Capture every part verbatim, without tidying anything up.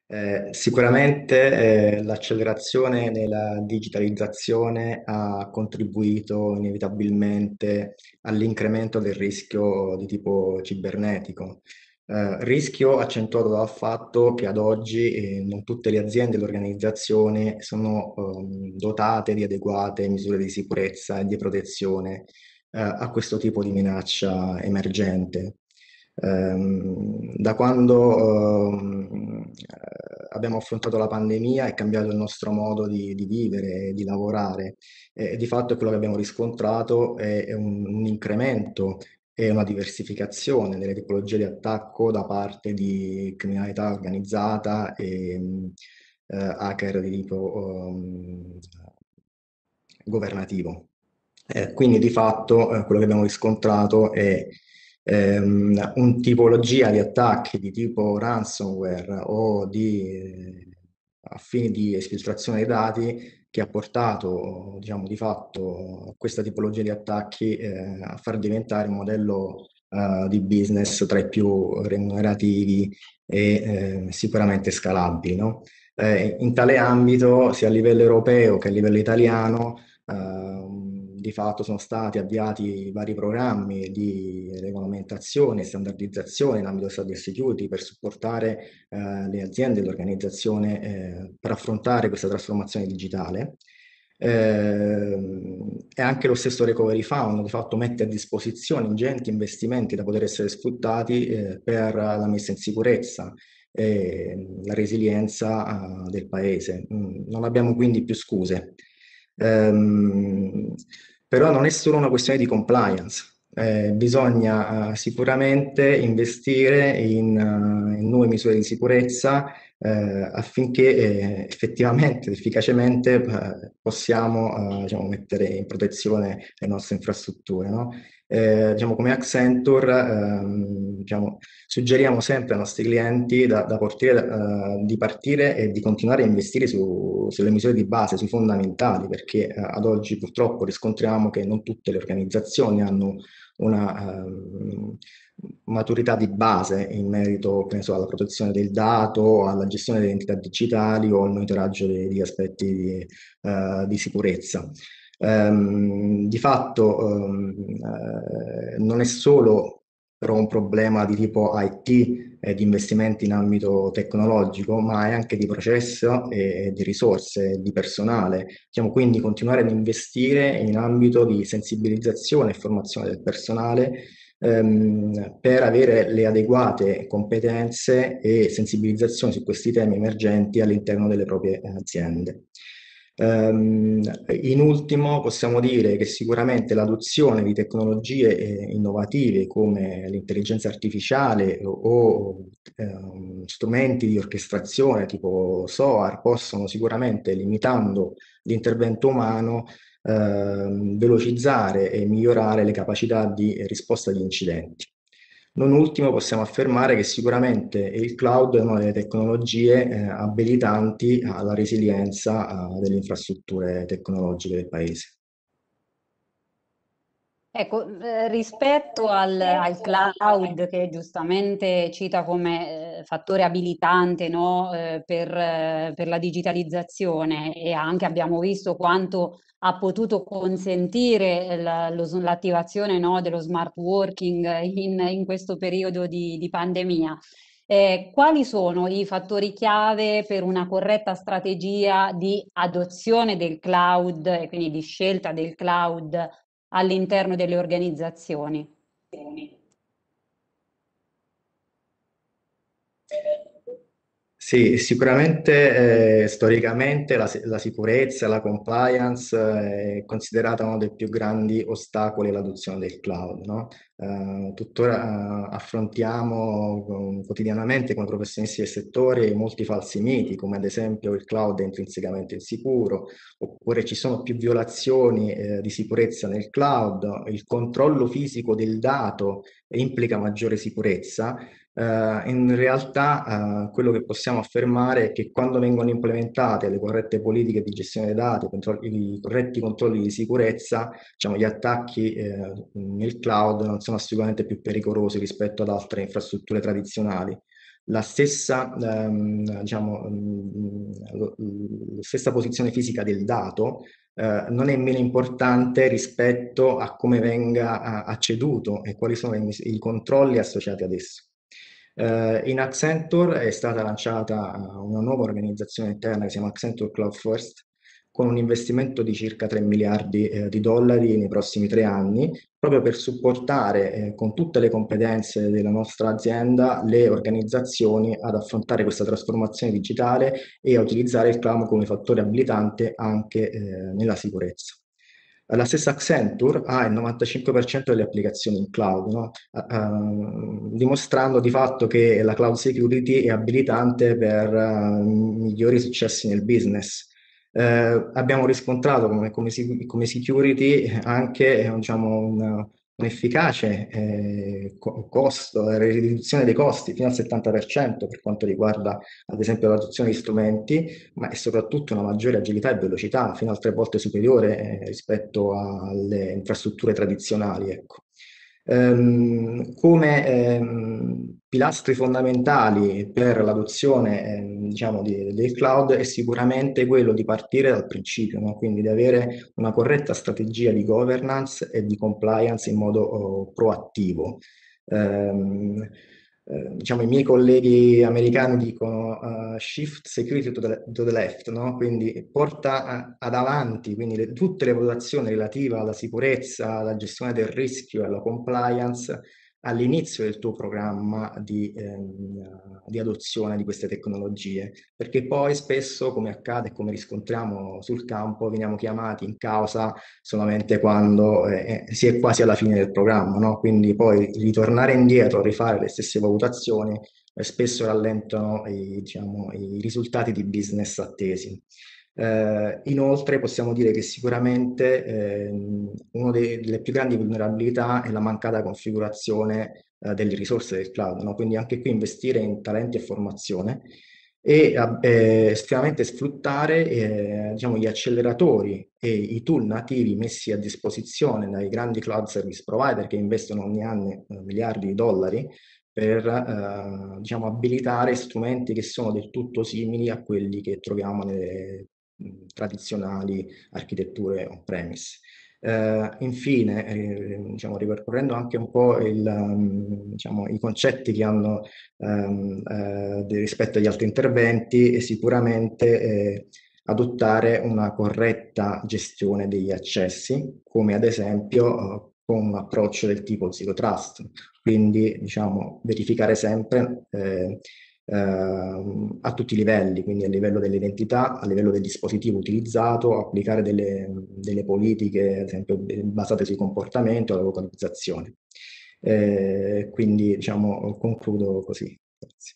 Eh, sicuramente eh, l'accelerazione nella digitalizzazione ha contribuito inevitabilmente all'incremento del rischio di tipo cibernetico. Eh, rischio accentuato dal fatto che ad oggi eh, non tutte le aziende e le organizzazioni sono ehm, dotate di adeguate misure di sicurezza e di protezione eh, a questo tipo di minaccia emergente. Ehm, da quando ehm, eh, abbiamo affrontato la pandemia è cambiato il nostro modo di, di vivere e di lavorare e, di fatto è quello che abbiamo riscontrato è, è un, un incremento e una diversificazione delle tipologie di attacco da parte di criminalità organizzata e mh, eh, hacker di tipo ehm, governativo. Eh, quindi di fatto eh, quello che abbiamo riscontrato è ehm, un tipologia di attacchi di tipo ransomware o di, eh, a fini di esfiltrazione dei dati che ha portato, diciamo, di fatto questa tipologia di attacchi eh, a far diventare un modello eh, di business tra i più remunerativi e eh, sicuramente scalabili, no? Eh, in tale ambito, sia a livello europeo che a livello italiano, Ehm, di fatto sono stati avviati vari programmi di regolamentazione e standardizzazione in ambito cyber security per supportare eh, le aziende e l'organizzazione eh, per affrontare questa trasformazione digitale. Ehm, e anche lo stesso Recovery Fund di fatto mette a disposizione ingenti investimenti da poter essere sfruttati eh, per la messa in sicurezza e la resilienza eh, del paese. Mm, Non abbiamo quindi più scuse. Ehm, Però non è solo una questione di compliance. Eh, bisogna eh, sicuramente investire in, eh, in nuove misure di sicurezza eh, affinché eh, effettivamente ed efficacemente eh, possiamo eh, diciamo, mettere in protezione le nostre infrastrutture, no? Eh, diciamo, come Accenture ehm, diciamo, suggeriamo sempre ai nostri clienti da, da partire, eh, di partire e di continuare a investire su- sulle misure di base, sui fondamentali, perché eh, ad oggi purtroppo riscontriamo che non tutte le organizzazioni hanno una ehm, maturità di base in merito, che ne so, alla protezione del dato, alla gestione delle identità digitali o al monitoraggio degli aspetti di, eh, di sicurezza. Ehm, di fatto ehm, eh, non è solo però un problema di tipo I T e di investimenti in ambito tecnologico, ma è anche di processo e di risorse, di personale. Diciamo, quindi continuare ad investire in ambito di sensibilizzazione e formazione del personale ehm, per avere le adeguate competenze e sensibilizzazione su questi temi emergenti all'interno delle proprie aziende. Ehm, in ultimo possiamo dire che sicuramente l'adozione di tecnologie eh, innovative come l'intelligenza artificiale o, o, ehm, strumenti di orchestrazione tipo SOAR possono sicuramente, limitando l'intervento umano, ehm, velocizzare e migliorare le capacità di risposta agli incidenti. Non ultimo, possiamo affermare che sicuramente il cloud è una delle tecnologie eh, abilitanti alla resilienza eh, delle infrastrutture tecnologiche del paese. Ecco, eh, rispetto al, al cloud che giustamente cita come eh, fattore abilitante, no, eh, per, eh, per la digitalizzazione e anche abbiamo visto quanto ha potuto consentire la- lo s- l'attivazione, no, dello smart working in, in questo periodo di, di pandemia. Eh, quali sono i fattori chiave per una corretta strategia di adozione del cloud e quindi di scelta del cloud all'interno delle organizzazioni? Sì, sicuramente eh, storicamente la, si- la sicurezza e la compliance eh, è considerata uno dei più grandi ostacoli all'adozione del cloud, no? Eh, tuttora eh, affrontiamo eh, quotidianamente come professionisti del settore molti falsi miti, come ad esempio il cloud è intrinsecamente insicuro, oppure ci sono più violazioni eh, di sicurezza nel cloud, il controllo fisico del dato implica maggiore sicurezza. Eh, in realtà, eh, quello che possiamo affermare è che quando vengono implementate le corrette politiche di gestione dei dati, i controlli- i corretti controlli di sicurezza, diciamo, gli attacchi, eh, nel cloud non sono assolutamente più pericolosi rispetto ad altre infrastrutture tradizionali. la stessa, ehm, diciamo, mm, lo- la stessa posizione fisica del dato eh, non è meno importante rispetto a come venga eh, acceduto e quali sono i, mis- i controlli associati ad esso. Eh, in Accenture è stata lanciata eh, una nuova organizzazione interna che si chiama Accenture Cloud First, con un investimento di circa tre miliardi eh, di dollari nei prossimi tre anni, proprio per supportare eh, con tutte le competenze della nostra azienda le organizzazioni ad affrontare questa trasformazione digitale e a utilizzare il cloud come fattore abilitante anche eh, nella sicurezza. La stessa Accenture ha il novantacinque per cento delle applicazioni in cloud, no? Uh, dimostrando di fatto che la cloud security è abilitante per uh, migliori successi nel business. Uh, abbiamo riscontrato come, come, come security anche eh, diciamo, un, un efficace eh, co- costo, riduzione dei costi fino al settanta per cento per quanto riguarda ad esempio l'adozione di strumenti, ma è soprattutto una maggiore agilità e velocità, fino a tre volte superiore eh, rispetto alle infrastrutture tradizionali, ecco. Ehm, come ehm, pilastri fondamentali per l'adozione ehm, diciamo, di- del cloud è sicuramente quello di partire dal principio, no? Quindi di avere una corretta strategia di governance e di compliance in modo oh, proattivo. Ehm, eh, diciamo, i miei colleghi americani dicono uh, shift security to the, to the left, no? Quindi porta a- ad avanti quindi le- tutte le valutazioni relative alla sicurezza, alla gestione del rischio e alla compliance all'inizio del tuo programma di, ehm, di adozione di queste tecnologie, perché poi spesso, come accade e come riscontriamo sul campo, veniamo chiamati in causa solamente quando eh, si è quasi alla fine del programma, no? Quindi poi ritornare indietro, rifare le stesse valutazioni, eh, spesso rallentano i, diciamo, i risultati di business attesi. Eh, inoltre possiamo dire che sicuramente ehm, una delle più grandi vulnerabilità è la mancata configurazione eh, delle risorse del cloud, no? Quindi anche qui investire in talenti e formazione e eh, estremamente sfruttare eh, diciamo, gli acceleratori e i tool nativi messi a disposizione dai grandi cloud service provider che investono ogni anno eh, miliardi di dollari per eh, diciamo, abilitare strumenti che sono del tutto simili a quelli che troviamo nelle mh, tradizionali architetture on-premise. Uh, infine, eh, diciamo, ripercorrendo anche un po' il, um, diciamo, i concetti che hanno um, uh, rispetto agli altri interventi, e sicuramente eh, adottare una corretta gestione degli accessi, come ad esempio uh, con un approccio del tipo Zero Trust, quindi diciamo, verificare sempre eh, eh, a tutti i livelli, quindi a livello dell'identità, a livello del dispositivo utilizzato, applicare delle, delle politiche, ad esempio, basate sui comportamenti o la localizzazione. Eh, quindi, diciamo, concludo così. Grazie.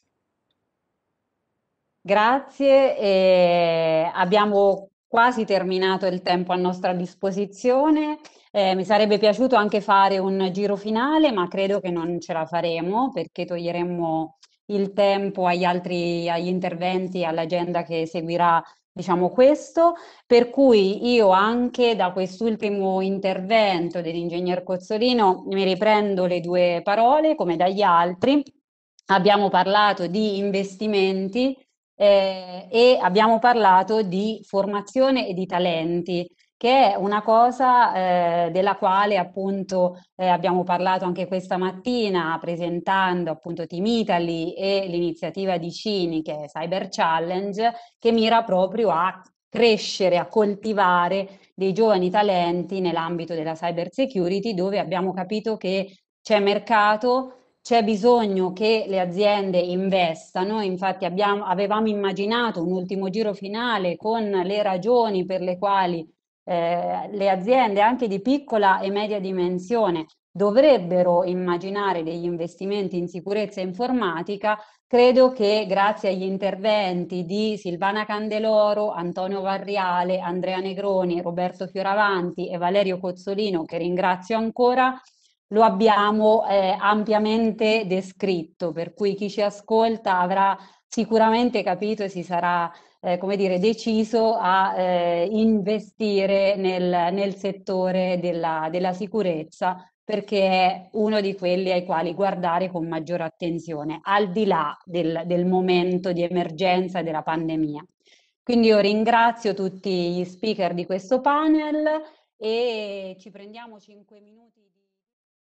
Grazie, e abbiamo quasi terminato il tempo a nostra disposizione. Eh, mi sarebbe piaciuto anche fare un giro finale, ma credo che non ce la faremo perché toglieremmo il tempo agli altri, agli interventi, all'agenda che seguirà, diciamo questo. Per cui io anche da quest'ultimo intervento dell'ingegner Cozzolino mi riprendo le due parole, come dagli altri. Abbiamo parlato di investimenti eh, e abbiamo parlato di formazione e di talenti, che è una cosa eh, della quale appunto eh, abbiamo parlato anche questa mattina presentando appunto Team Italy e l'iniziativa di Cini che è Cyber Challenge, che mira proprio a crescere, a coltivare dei giovani talenti nell'ambito della cyber security, dove abbiamo capito che c'è mercato. C'è bisogno che le aziende investano, infatti abbiamo, avevamo immaginato un ultimo giro finale con le ragioni per le quali eh, le aziende anche di piccola e media dimensione dovrebbero immaginare degli investimenti in sicurezza informatica. Credo che grazie agli interventi di Silvana Candeloro, Antonio Varriale, Andrea Negroni, Roberto Fioravanti e Valerio Cozzolino, che ringrazio ancora, lo abbiamo eh, ampiamente descritto, per cui chi ci ascolta avrà sicuramente capito e si sarà, eh, come dire, deciso a eh, investire nel, nel settore della, della sicurezza perché è uno di quelli ai quali guardare con maggiore attenzione, al di là del, del momento di emergenza e della pandemia. Quindi io ringrazio tutti gli speaker di questo panel e ci prendiamo cinque minuti di